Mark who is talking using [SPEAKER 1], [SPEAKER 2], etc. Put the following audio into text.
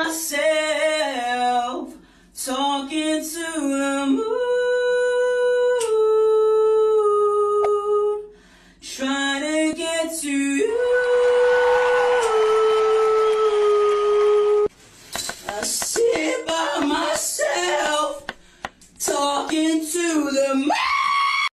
[SPEAKER 1] Myself talking to the moon, trying to get to you. I sit by myself talking to the moon.